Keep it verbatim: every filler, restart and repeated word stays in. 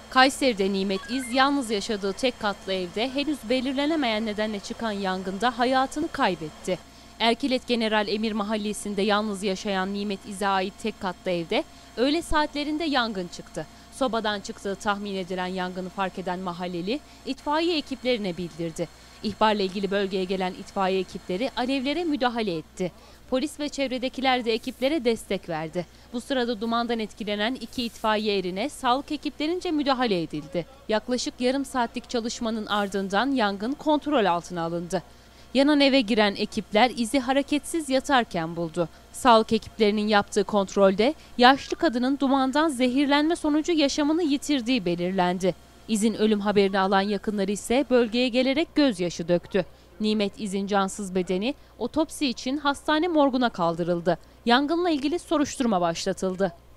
Kayseri'de Nimet İz yalnız yaşadığı tek katlı evde henüz belirlenemeyen nedenle çıkan yangında hayatını kaybetti. Erkilet General Emir Mahallesi'nde yalnız yaşayan Nimet İz'e ait tek katlı evde öğle saatlerinde yangın çıktı. Sobadan çıktığı tahmin edilen yangını fark eden mahalleli itfaiye ekiplerine bildirdi. İhbarla ilgili bölgeye gelen itfaiye ekipleri alevlere müdahale etti. Polis ve çevredekiler de ekiplere destek verdi. Bu sırada dumandan etkilenen iki itfaiye erine sağlık ekiplerince müdahale edildi. Yaklaşık yarım saatlik çalışmanın ardından yangın kontrol altına alındı. Yanan eve giren ekipler izi hareketsiz yatarken buldu. Sağlık ekiplerinin yaptığı kontrolde yaşlı kadının dumandan zehirlenme sonucu yaşamını yitirdiği belirlendi. İz'in ölüm haberini alan yakınları ise bölgeye gelerek gözyaşı döktü. Nimet İz'in cansız bedeni otopsi için hastane morguna kaldırıldı. Yangınla ilgili soruşturma başlatıldı.